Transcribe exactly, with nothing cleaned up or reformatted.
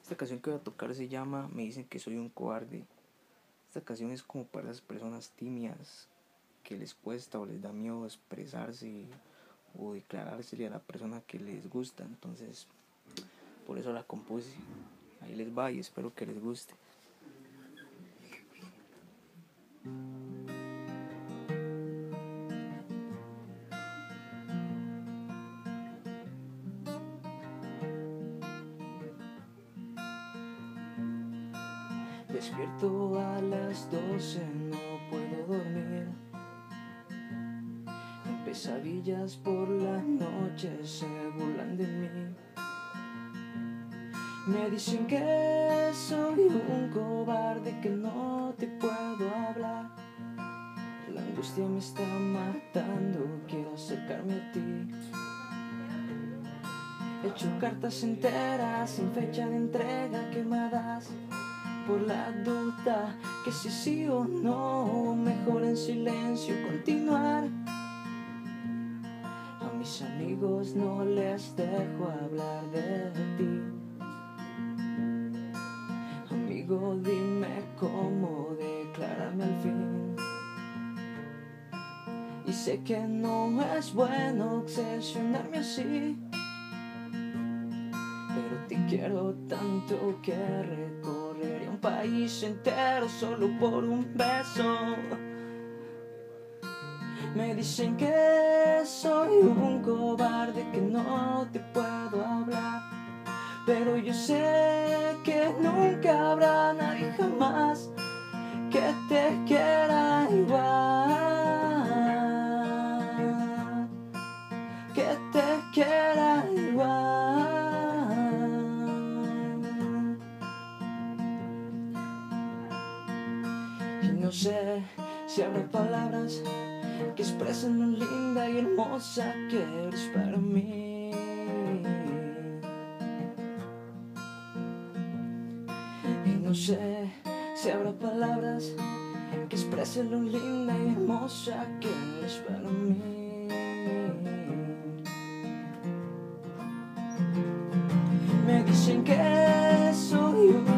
Esta canción que voy a tocar se llama Me dicen que soy un cobarde. Esta canción es como para esas personas tímidas que les cuesta o les da miedo expresarse o declarársele a la persona que les gusta. Entonces, por eso la compuse. Ahí les va y espero que les guste. Despierto a las doce, no puedo dormir. Pesadillas por la noche se burlan de mí. Me dicen que soy un cobarde, que no te puedo hablar. La angustia me está matando, quiero acercarme a ti. He hecho cartas enteras sin fecha de entrega quemadas por la duda que si sí o no, mejor en silencio continuar. A mis amigos no les dejo hablar de ti. Amigo, dime cómo declararme al fin. Y sé que no es bueno obsesionarme así, pero te quiero tanto que recorrería un país entero solo por un beso. Me dicen que soy un cobarde, que no te puedo hablar, pero yo sé que nunca habrá nadie jamás que te quiera igual, que te quiera igual. Y no sé si habrá palabras que expresen lo linda y hermosa que eres para mí. Y no sé si habrá palabras que expresen lo linda y hermosa que eres para mí. Me dicen que soy un